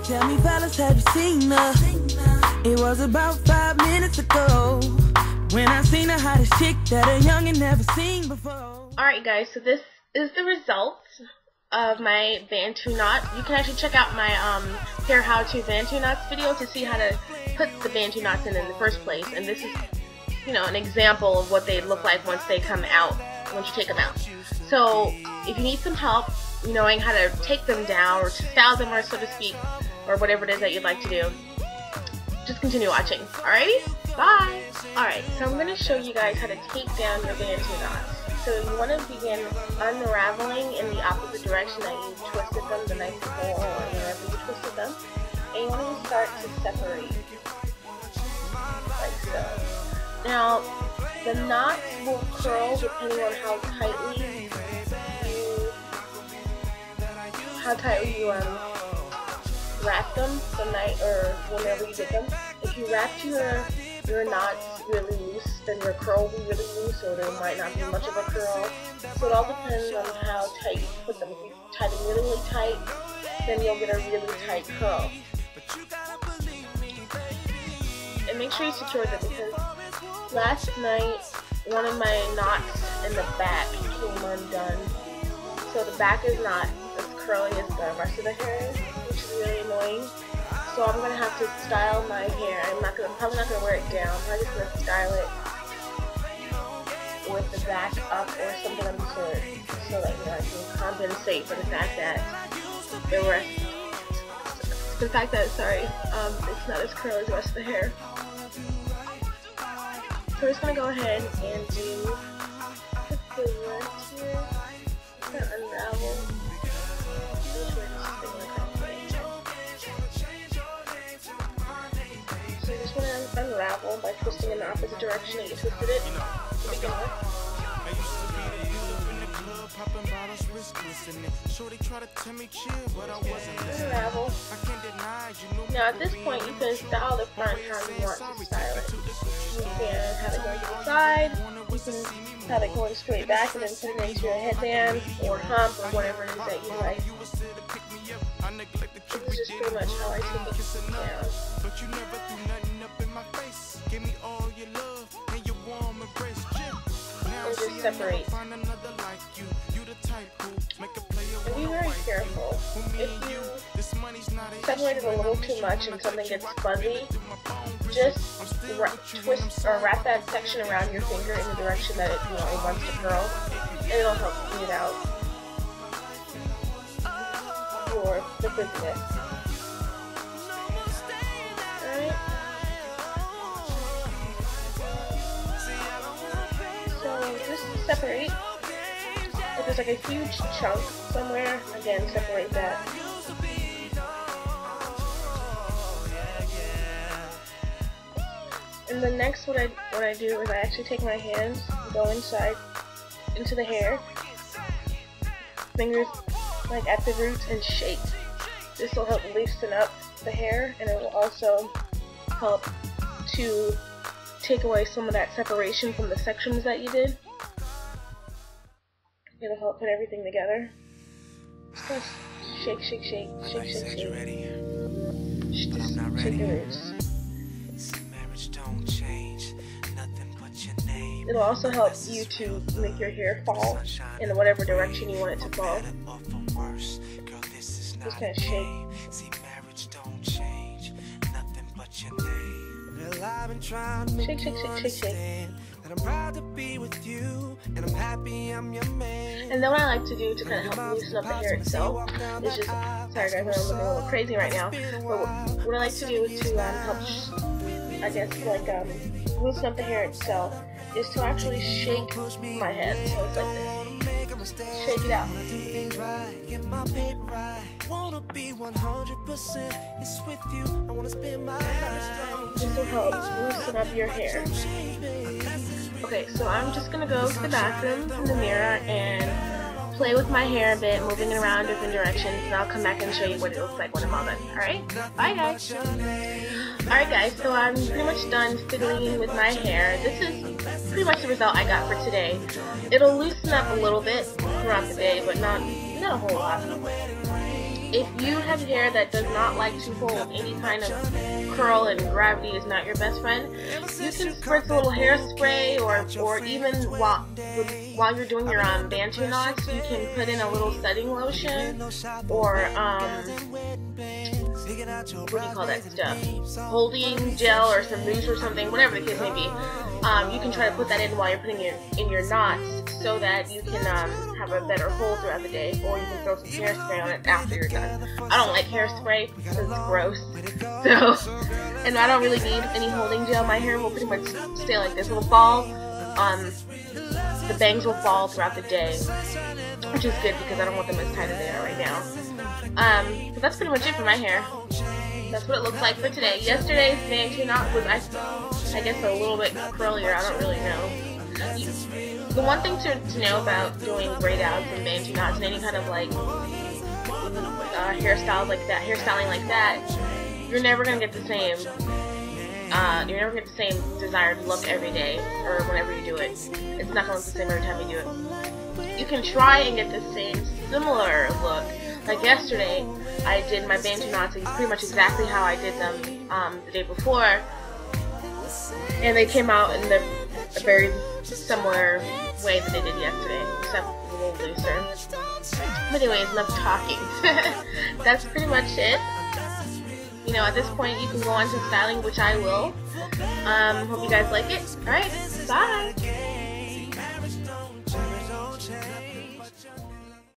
Tell me, fellas, have you seen her? It was about 5 minutes ago when I seen the hottest chick that a youngin' never seen before. Alright guys, so this is the result of my Bantu knot. You can actually check out my hair how-to Bantu knots video to see how to put the Bantu knots in the first place. And this is, you know, an example of what they look like once they come out, once you take them out. So if you need some help knowing how to take them down or to style them, or so to speak, or whatever it is that you'd like to do, just continue watching. Alrighty? Bye! Alright, so I'm going to show you guys how to take down your Bantu knots. So you want to begin unraveling in the opposite direction that you twisted them the night before or whenever you twisted them. And you want to start to separate, like so. Now, the knots will curl depending on how tightly you wrap them the night or whenever you did them. If you wrapped your knots really loose, then your curl will be really loose, or there might not be much of a curl. So it all depends on how tight you put them. If you tie them really, really tight, then you'll get a really tight curl. And make sure you secure them, because last night one of my knots in the back came undone. So the back is not as curly as the rest of the hair is, which is really annoying. So I'm gonna have to style my hair. I'm probably not gonna wear it down. I'm just gonna style it with the back up or something of the sort, so that, you know, I can compensate for the fact that it's not as curly as the rest of the hair. So we're just gonna go ahead and do the rest here. Just gonna unravel. So you just want to unravel by twisting in the opposite direction that you twisted it to begin with. Unravel. Now at this point you can style the front how you want to style it. You can have it going to the side, you can have it going straight back and then put it into your headband or hump or whatever it is that you like. This is just pretty much how I take it down. And just separate. And be very careful. If you separate it a little too much and something gets fuzzy, just twist or wrap that section around your finger in the direction that it wants to curl, and it'll help smooth out the frizziness. Alright? So just separate. If there's like a huge chunk somewhere, again, separate that. And then next what I do is I actually take my hands, go inside into the hair, fingers like at the roots, and shake. This will help loosen up the hair, and it will also help to take away some of that separation from the sections that you did. It'll help put everything together. Just shake, shake, shake, shake, shake, shake. Just shake the roots. It'll also help you to make your hair fall in whatever direction you want it to fall. Just kind of shake. Shake, shake, shake, shake, shake. And then what I like to do to kind of help loosen up the hair itself is just, sorry guys, I'm looking a little crazy right now, but what I like to do to help, I guess, like loosen up the hair itself is to actually shake my head. So it's like this. Just shake it out. This will help loosen up your hair. Okay, so I'm just going to go to the bathroom in the mirror and play with my hair a bit, moving it around different directions, and I'll come back and show you what it looks like when I'm all done. Alright? Bye guys! Alright guys, so I'm pretty much done fiddling with my hair. This is pretty much the result I got for today. It'll loosen up a little bit throughout the day, but not a whole lot. if you have hair that does not like to hold any kind of curl and gravity is not your best friend, you can spritz a little hairspray, or even while you're doing your Bantu knots, you can put in a little setting lotion, or what do you call that stuff? Holding gel or some mousse or something, whatever the case may be. You can try to put that in while you're putting it in your knots, so that you can have a better hold throughout the day, or you can throw some hairspray on it after you're done. I don't like hairspray because it's gross, so, and I don't really need any holding gel. My hair will pretty much stay like this. It will fall, the bangs will fall throughout the day, which is good because I don't want them as tight as they are right now. But that's pretty much it for my hair. That's what it looks like for today. Yesterday's Bantu knot was, I guess, a little bit curlier. I don't really know. The one thing to know about doing braid outs and Bantu knots and any kind of like hairstyling like that, you're never gonna get the same. You're never gonna get the same desired look every day or whenever you do it. It's not gonna look the same every time you do it. You can try and get the same similar look. Like yesterday, I did my Bantu knots pretty much exactly how I did them the day before, and they came out in a very similar way that they did yesterday, except a little looser. But anyways, enough talking. That's pretty much it. You know, at this point, you can go on to styling, which I will. Hope you guys like it. Alright, bye!